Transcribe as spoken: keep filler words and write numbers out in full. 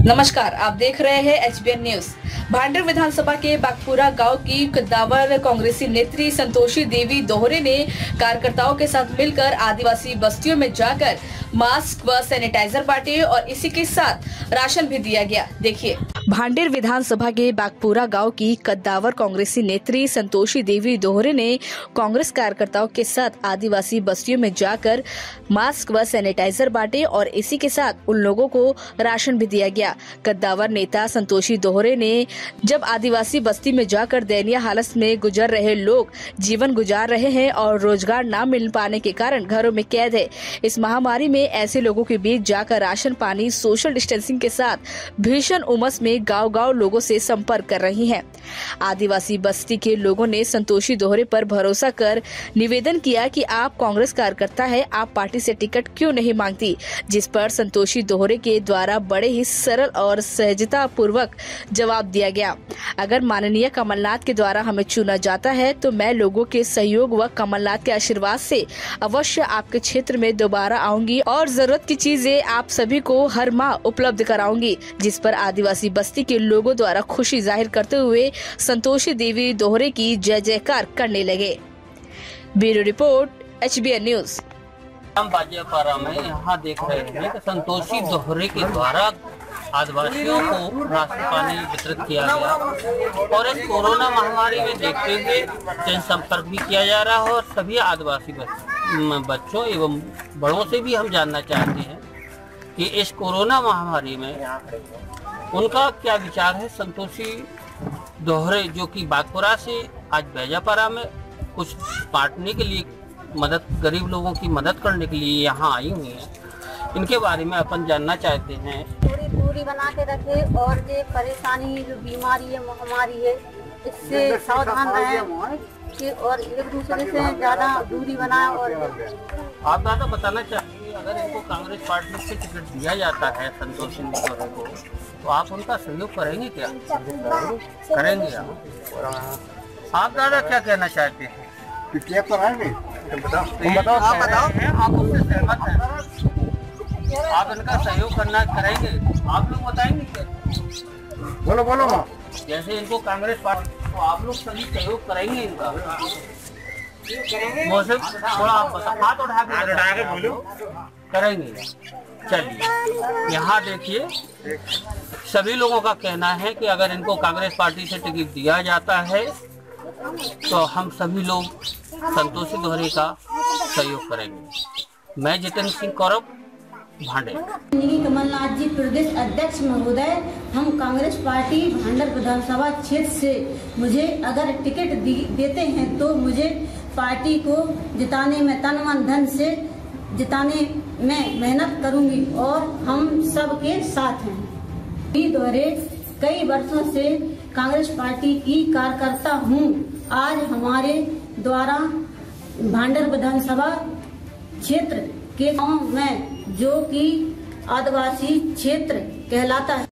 नमस्कार, आप देख रहे हैं H B N news. Bhander विधानसभा के बागपुरा गांव की कद्दावर कांग्रेसी नेत्री संतोषी देवी दोहरे ने कार्यकर्ताओं के साथ मिलकर आदिवासी बस्तियों में जाकर मास्क व सैनिटाइजर बांटे और इसी के साथ राशन भी दिया गया। देखिए, भांडेर विधानसभा के बागपुरा गांव की कद्दावर कांग्रेसी नेत्री संतोषी देवी दोहरे ने कांग्रेस कार्यकर्ताओं के साथ आदिवासी बस्तियों में जाकर मास्क व सैनिटाइजर बांटे और इसी के साथ उन लोगों को राशन भी दिया गया। कद्दावर नेता संतोषी दोहरे ने जब आदिवासी बस्ती में जाकर दयनीय हालत में गुजर रहे लोग जीवन गुजार रहे हैं और रोजगार न मिल पाने के कारण घरों में कैद है, इस महामारी में ऐसे लोगों के बीच जाकर राशन पानी सोशल डिस्टेंसिंग के साथ भीषण उमस में गांव गांव लोगों से संपर्क कर रही हैं। आदिवासी बस्ती के लोगों ने संतोषी दोहरे पर भरोसा कर निवेदन किया कि आप कांग्रेस कार्यकर्ता है, आप पार्टी से टिकट क्यों नहीं मांगती, जिस पर संतोषी दोहरे के द्वारा बड़े ही सरल और सहजता पूर्वक जवाब दिया गया। अगर माननीय कमलनाथ के द्वारा हमें चुना जाता है तो मैं लोगों के सहयोग व कमलनाथ के आशीर्वाद से अवश्य आपके क्षेत्र में दोबारा आऊंगी और जरूरत की चीजें आप सभी को हर माह उपलब्ध कराऊंगी, जिस पर आदिवासी बस्ती के लोगों द्वारा खुशी जाहिर करते हुए संतोषी देवी दोहरे की जय जयकार करने लगे। Bureau report H B N news. हम बाजियापारा में यहाँ देख रहे हैं कि संतोषी दोहरे के द्वारा आदिवासियों को राशन पानी वितरित किया गया और इस कोरोना महामारी में देखते हुए जनसंपर्क भी किया जा रहा है और सभी आदिवासी बच्चों एवं बड़ों से भी हम जानना चाहते हैं कि इस कोरोना महामारी में उनका क्या विचार है। संतोषी दोहरे जो कि बागपुरा से आज बाजियापारा में कुछ बांटने के लिए मदद गरीब लोगों की मदद करने के लिए यहाँ आई हुई हैं, इनके बारे में अपन जानना चाहते हैं। थोड़ी दूरी बना के रखे और ये परेशानी जो बीमारी है महामारी है इससे सावधान रहें कि और एक दूसरे से ज़्यादा दूरी बनाए। और आप दादा बताना चाहिए, अगर इनको कांग्रेस पार्टी से टिकट दिया जाता है संतोषी दोहरे को, तो आप उनका सहयोग करेंगे क्या? करेंगे आप? आप दादा क्या कहना चाहते हैं? क्या कराएंगे? बताओ, बताओ, आप बताओ, आप उससे सहमत हैं? आप इनका सहयोग करना करेंगे? आप लोग बताएंगे क्या? बोलो बोलो। जैसे इनको कांग्रेस पार्टी, तो आप लोग सभी सहयोग करेंगे इनका? मौसम थोड़ा आप बताओ, हाथ उठा के उठा के बोलो। करेंगे? चलिए, यहाँ देखिए, सभी लोगों का कहना है कि अगर इनको कांग्रेस पार्टी से टिकट दिया जाता है तो हम सभी लोग संतोषी दोहरे का सहयोग करेंगे। मैं जितेंद्र सिंह कौरव, भांडेर। कमलनाथ जी प्रदेश अध्यक्ष महोदय, हम कांग्रेस पार्टी भांडेर विधानसभा क्षेत्र से मुझे अगर टिकट देते हैं तो मुझे पार्टी को जिताने में तन मन धन से जिताने में मेहनत करूंगी और हम सबके साथ हैं। दोहरे कई वर्षों से कांग्रेस पार्टी की कार्यकर्ता हूँ। आज हमारे द्वारा भांडेर विधानसभा क्षेत्र के गांव में जो कि आदिवासी क्षेत्र कहलाता है।